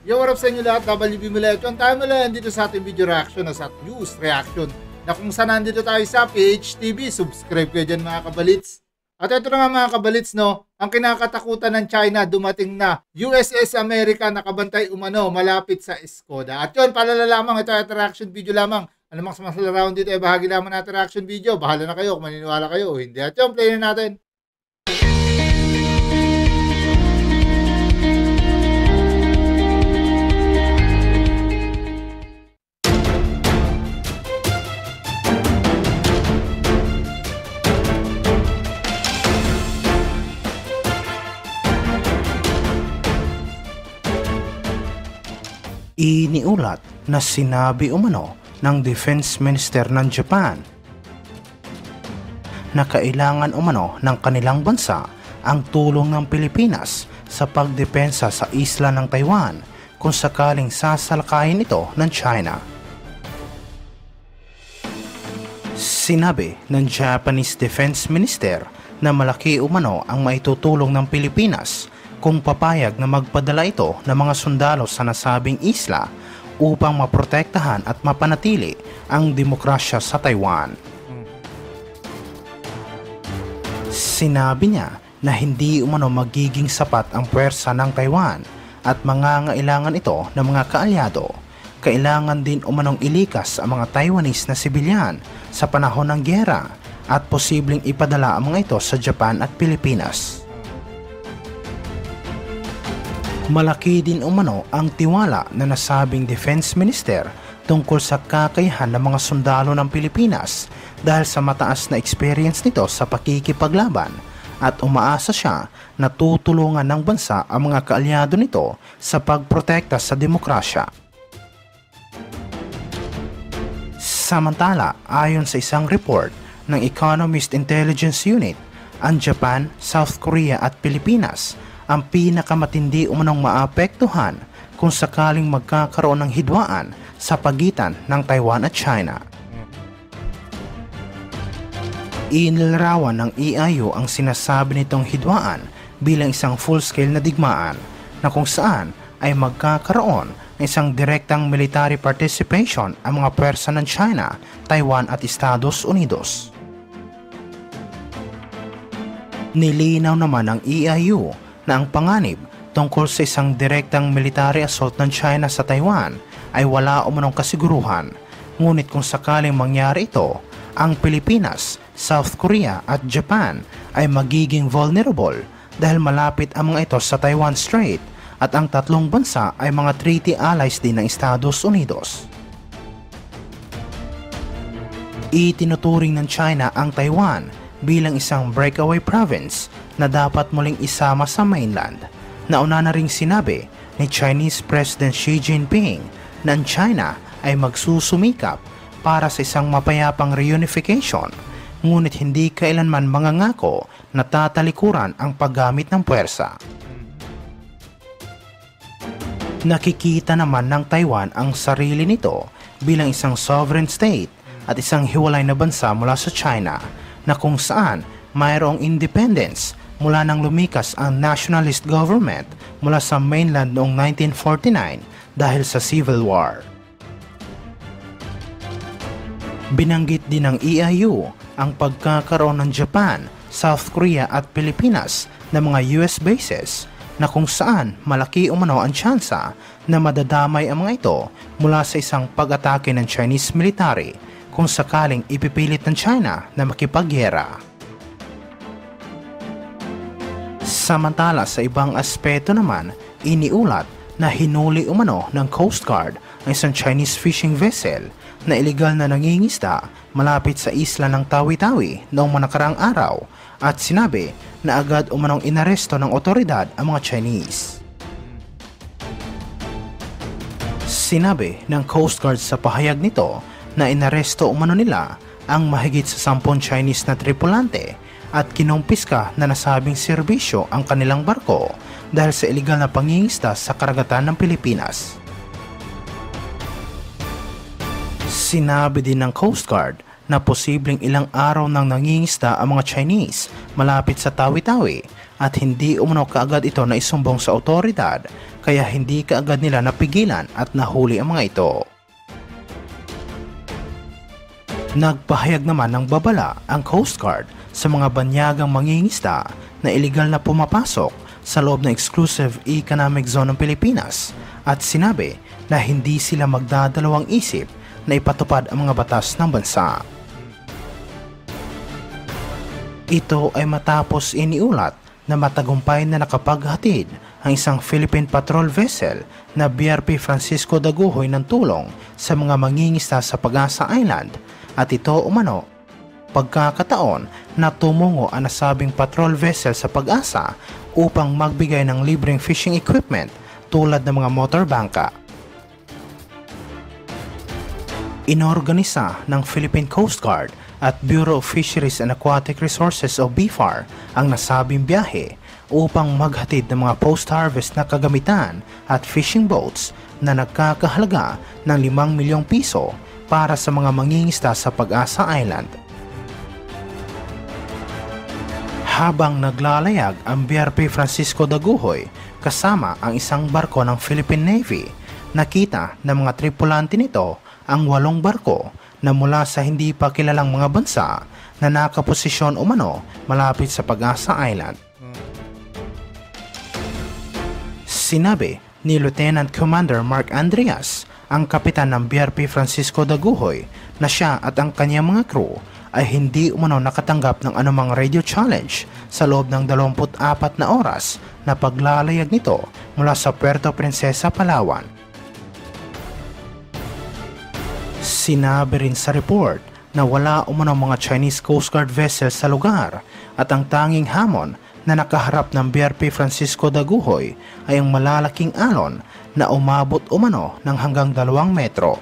Yo, what up sa inyo lahat, WB Mileton. Tayo mula dito sa ating video reaction na sa news reaction na kung saan nandito tayo sa PHTV. Subscribe kayo dyan mga kabalits. At ito na nga mga kabalits, no, ang kinakatakutan ng China, dumating na USS America nakabantay umano malapit sa Skoda. At yun, palala lamang, ito ay reaction video lamang. Ano mang masala round dito ay bahagi lamang natin reaction video. Bahala na kayo kung maniniwala kayo o hindi. At yun, play na natin. Iniulat na sinabi umano ng Defense Minister ng Japan na kailangan umano ng kanilang bansa ang tulong ng Pilipinas sa pagdepensa sa isla ng Taiwan kung sakaling sasalakayin ito ng China. Sinabi ng Japanese Defense Minister na malaki umano ang maitutulong ng Pilipinas kung papayag na magpadala ito ng mga sundalo sa nasabing isla upang maprotektahan at mapanatili ang demokrasya sa Taiwan. Sinabi niya na hindi umano magiging sapat ang puwersa ng Taiwan at mangangailangan ito ng mga kaalyado. Kailangan din umanong ilikas ang mga Taiwanese na sibilyan sa panahon ng gyera at posibleng ipadala ang mga ito sa Japan at Pilipinas. Malaki din umano ang tiwala na nasabing Defense Minister tungkol sa kakayahan ng mga sundalo ng Pilipinas dahil sa mataas na experience nito sa pakikipaglaban at umaasa siya na tutulungan ng bansa ang mga kaalyado nito sa pagprotekta sa demokrasya. Samantala, ayon sa isang report ng Economist Intelligence Unit, ang Japan, South Korea at Pilipinas ang pinakamatindi umanong maapektuhan kung sakaling magkakaroon ng hidwaan sa pagitan ng Taiwan at China. Inilarawan ng EIU ang sinasabi nitong hidwaan bilang isang full-scale na digmaan na kung saan ay magkakaroon ng isang direktang military participation ang mga pwersa ng China, Taiwan at Estados Unidos. Nilinaw naman ng EIU na ang panganib tungkol sa isang direktang military assault ng China sa Taiwan ay wala umanong kasiguruhan. Ngunit kung sakaling mangyari ito, ang Pilipinas, South Korea at Japan ay magiging vulnerable dahil malapit ang mga ito sa Taiwan Strait at ang tatlong bansa ay mga treaty allies din ng Estados Unidos. Itinuturing ng China ang Taiwan bilang isang breakaway province na dapat muling isama sa mainland. Nauna na ring sinabi ni Chinese President Xi Jinping na ang China ay magsusumikap para sa isang mapayapang reunification, ngunit hindi kailanman mangangako na tatalikuran ang paggamit ng puwersa. Nakikita naman ng Taiwan ang sarili nito bilang isang sovereign state at isang hiwalay na bansa mula sa China na kung saan mayroong independence mula nang lumikas ang nationalist government mula sa mainland noong 1949 dahil sa Civil War. Binanggit din ng EIU ang pagkakaroon ng Japan, South Korea at Pilipinas na mga US bases na kung saan malaki umano ang tsansa na madadamay ang mga ito mula sa isang pag-atake ng Chinese military kung sakaling ipipilit ng China na makipagyera. Samantala sa ibang aspeto naman, iniulat na hinuli umano ng Coast Guard ang isang Chinese fishing vessel na iligal na nangingisda malapit sa isla ng Tawi-Tawi noong nakaraang araw at sinabi na agad umanong inaresto ng otoridad ang mga Chinese. Sinabi ng Coast Guard sa pahayag nito na inaresto umano nila ang mahigit sa 10 Chinese na tripulante at kinumpiska na nasabing serbisyo ang kanilang barko dahil sa iligal na pangingisda sa karagatan ng Pilipinas. Sinabi din ng Coast Guard na posibleng ilang araw nang nangingisda ang mga Chinese malapit sa Tawi-Tawi at hindi umano kaagad ito na isumbong sa otoridad kaya hindi kaagad nila napigilan at nahuli ang mga ito. Nagpahayag naman ng babala ang Coast Guard sa mga banyagang mangingisda na iligal na pumapasok sa loob ng exclusive economic zone ng Pilipinas at sinabi na hindi sila magdadalawang isip na ipatupad ang mga batas ng bansa. Ito ay matapos iniulat na matagumpay na nakapaghatid ang isang Philippine patrol vessel na BRP Francisco Daguhoy ng tulong sa mga mangingisda sa Pag-asa Island at ito umano pagkakataon na tumungo ang nasabing patrol vessel sa Pag-asa upang magbigay ng libreng fishing equipment tulad ng mga motor bangka. Inorganisa ng Philippine Coast Guard at Bureau of Fisheries and Aquatic Resources o BFAR ang nasabing biyahe upang maghatid ng mga post-harvest na kagamitan at fishing boats na nagkakahalaga ng 5 milyong piso para sa mga mangingisda sa Pag-asa Island. Habang naglalayag ang BRP Francisco Daguhoy kasama ang isang barko ng Philippine Navy, nakita ng mga tripulante nito ang 8 barko na mula sa hindi pa kilalang mga bansa na nakaposisyon umano malapit sa Pag-asa Island. Sinabi ni Lieutenant Commander Mark Andreas, ang kapitan ng BRP Francisco Daguhoy, na siya at ang kanyang mga crew ay hindi umano nakatanggap ng anumang radio challenge sa loob ng 24 na oras na paglalayag nito mula sa Puerto Princesa, Palawan. Sinabi rin sa report na wala umano mga Chinese Coast Guard vessels sa lugar at ang tanging hamon na nakaharap ng BRP Francisco Daguhoy ay ang malalaking alon na umabot umano ng hanggang 2 metro.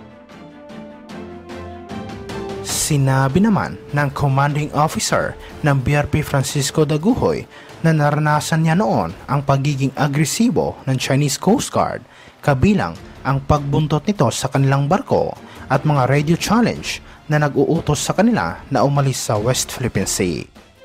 Sinabi naman ng commanding officer ng BRP Francisco Daguhoy na naranasan niya noon ang pagiging agresibo ng Chinese Coast Guard, kabilang ang pagbuntot nito sa kanilang barko at mga radio challenge na nag-uutos sa kanila na umalis sa West Philippine Sea.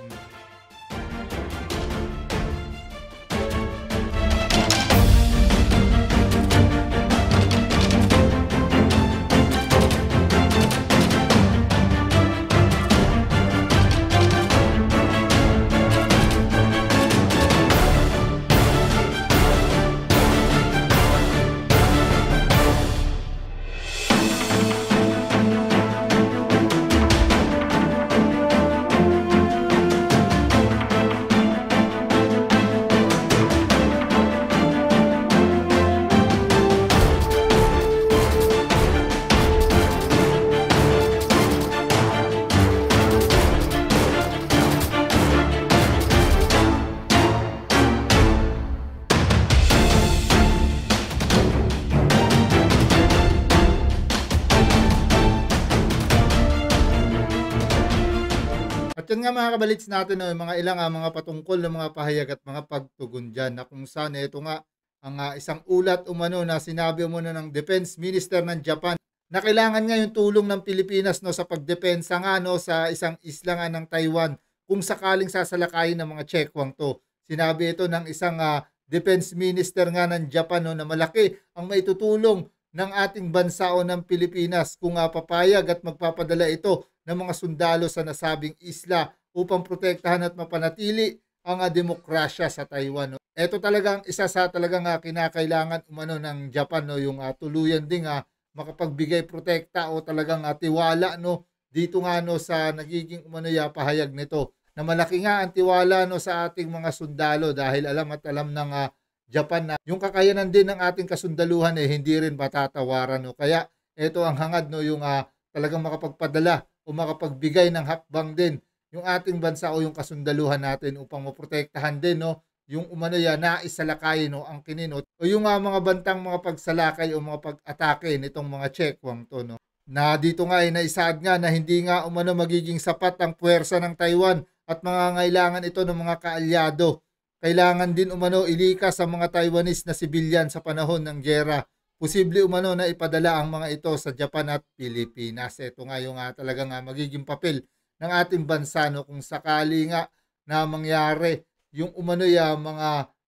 At yun nga mga kabalits natin, no, yung mga ilang mga patungkol ng mga pahayag at mga pagtugon dyan na kung saan ito nga ang isang ulat umano na sinabi umano ng Defense Minister ng Japan na kailangan nga yung tulong ng Pilipinas, no, sa pagdepensa nga, no, sa isang isla nga ng Taiwan kung sakaling sasalakayin ng mga Chekwang to. Sinabi ito ng isang Defense Minister nga ng Japan, no, na malaki ang maitutulong ng ating bansa o ng Pilipinas kung papayag at magpapadala ito ng mga sundalo sa nasabing isla upang protektahan at mapanatili ang demokrasya sa Taiwan. No? Ito talagang isa sa talagang kinakailangan umano ng Japan, no, yung tuluyan ding makapagbigay protekta o talagang tiwala, no, dito nga, no, sa nagiging umano pahayag nito na malaki nga ang tiwala, no, sa ating mga sundalo dahil alam at alam ng Japan na yung kakayanan din ng ating kasundaluhan hindi rin matatawaran, no. Kaya ito ang hangad, no, yung talagang makapagpadala o makapagbigay ng hakbang din yung ating bansa o yung kasundaluhan natin upang maprotektahan din, no, yung umano naisalakay, no, ang kininot o yung mga bantang mga pagsalakay o mga pag-atake nitong mga Chekwang to, no, na dito nga ay naisaad nga na hindi nga umano magiging sapat ang puwersa ng Taiwan at mangangailangan ito ng mga kaalyado. Kailangan din umano ilikas sa mga Taiwanese na sibilyan sa panahon ng giyera. Posible umano na ipadala ang mga ito sa Japan at Pilipinas. Ito nga yung talagang magiging papel ng ating bansa, no, kung sakali nga na mangyari yung umano mga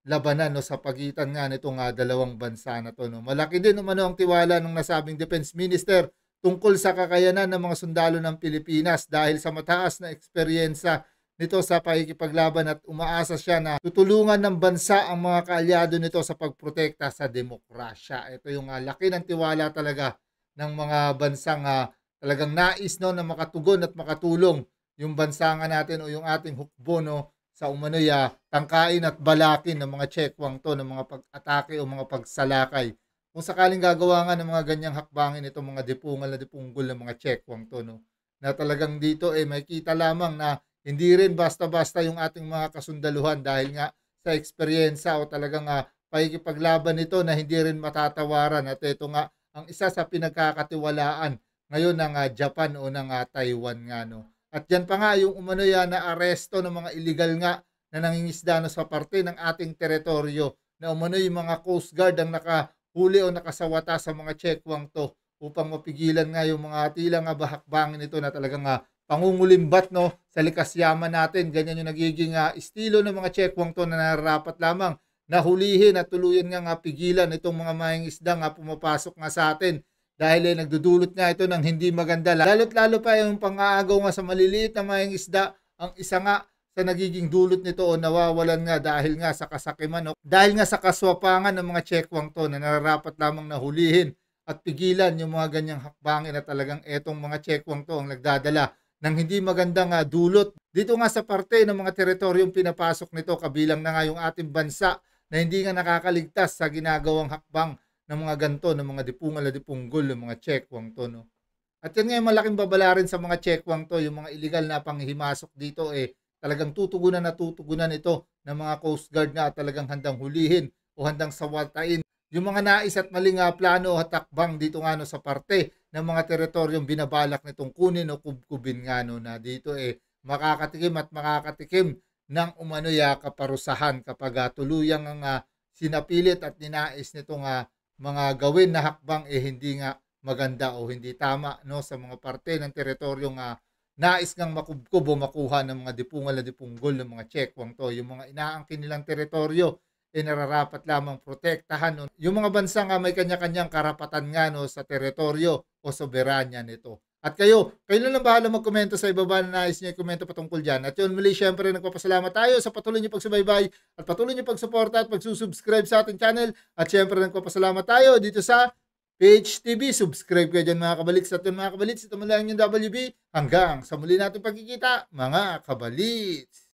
labanan no, sa pagitan nga nitong dalawang bansa na to. No. Malaki din umano ang tiwala ng nasabing Defense Minister tungkol sa kakayanan ng mga sundalo ng Pilipinas dahil sa mataas na eksperyensya nito sa pakikipaglaban at umaasa siya na tutulungan ng bansa ang mga kaalyado nito sa pagprotekta sa demokrasya. Ito yung laki ng tiwala talaga ng mga bansang talagang nais no, na makatugon at makatulong yung bansa nga natin o yung ating hukbo no, sa umano'y tangkain at balakin ng mga Chekwaang to, ng mga pag-atake o mga pagsalakay. Kung sakaling gagawa nga ng mga ganyang hakbangin itong mga dipungal na dipunggol ng mga Chekwaang to, no, na talagang dito may kita lamang na hindi rin basta-basta yung ating mga kasundaluhan dahil nga sa eksperyensya o talagang pakikipaglaban nito na hindi rin matatawaran. At ito nga ang isa sa pinagkakatiwalaan ngayon ng Japan o ng Taiwan nga. No. At yan pa nga yung umano'y na aresto ng mga illegal nga na nangingisda no, sa parte ng ating teritoryo na umano'y mga Coast Guard ang nakahuli o nakasawata sa mga Chekwaang to upang mapigilan nga yung mga tilang bahakbangin nito na talagang pangungulimbat no, sa likas yaman natin. Ganyan yung nagiging estilo ng mga Chekwaang to na nararapat lamang na hulihin at tuluyan nga pigilan itong mga mangingisda nga pumapasok nga sa atin. Dahil nagdudulot nga ito ng hindi maganda. Lalo't lalo pa yung pang-aagaw nga sa maliliit na mayang isda, ang isa nga sa nagiging dulot nito o nawawalan nga dahil nga sa kasakiman o dahil nga sa kaswapangan ng mga Chekwaang to na nararapat lamang na hulihin at pigilan yung mga ganyang hakbangin na talagang etong mga Chekwaang to ang nagdadala ng hindi magandang dulot. Dito nga sa parte ng mga teritoryong pinapasok nito kabilang na nga yung ating bansa na hindi nga nakakaligtas sa ginagawang hakbang ng mga ganto, ng mga dipungal na dipunggol, ng mga Chekwaang to. No? At yan nga yung malaking babala rin sa mga Chekwaang to, yung mga illegal na panghihimasok dito talagang tutugunan ito ng mga Coast Guard nga talagang handang hulihin o handang sawatain. Yung mga nais at maling plano at takbang dito nga no, sa parte ng mga teritoryong binabalak nitong kunin o kubkubin nga no, na dito makakatikim at makakatikim ng umano'y kaparusahan kapag tuluyang ang sinapilit at ninais nitong mga gawin na hakbang hindi nga maganda o hindi tama no sa mga parte ng teritoryong nais ngang makubkob o makuha ng mga dipungal na dipunggol ng mga Chekwaang to. Yung mga inaangkin nilang teritoryo nararapat lamang protektahan no. Yung mga bansa nga may kanya-kanyang karapatan nga no sa teritoryo o soberanya nito. At kayo na lang bahala magkomento sa ibaba na nais niyo i-komento patungkol dyan. At yun muli, syempre nagpapasalamat tayo sa patuloy niyo pagsubaybay at patuloy niyo pagsuporta at pagsusubscribe sa ating channel. At syempre nagpapasalamat tayo dito sa PH TV. Subscribe kayo dyan mga kabaliks. At yun mga kabaliks, ito mula yung WB. Hanggang sa muli natin pagkikita mga kabaliks.